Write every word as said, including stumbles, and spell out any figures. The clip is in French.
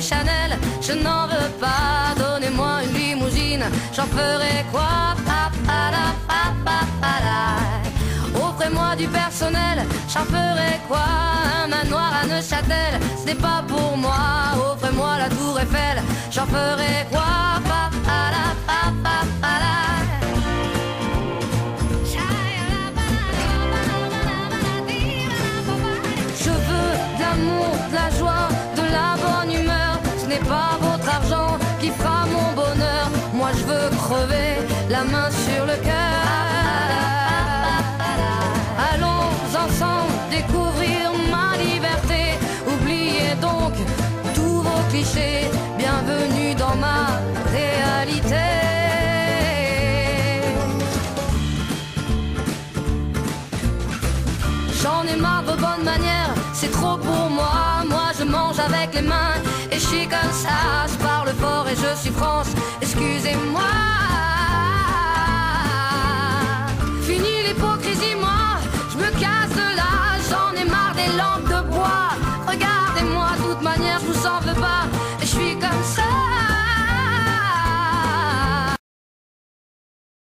Chanel, je n'en veux pas. Donnez-moi une limousine, j'en ferai quoi? Offrez-moi du personnel, j'en ferai quoi? Un manoir à Neuchâtel, ce n'est pas pour moi. Offrez-moi la tour Eiffel, j'en ferai quoi? Je veux de l'amour, de la joie, de la bonne humeur. Ce n'est pas votre argent qui fera mon bonheur. Moi je veux crever la main sur le cœur. Allons ensemble découvrir ma liberté. Oubliez donc tous vos clichés. Bienvenue dans ma réalité. J'en ai marre de vos bonnes manières, c'est trop pour moi. Moi je mange avec les mains et je suis comme ça. Je parle fort et je suis France, excusez-moi. Fini l'hypocrisie, moi je me casse de là. J'en ai marre des lampes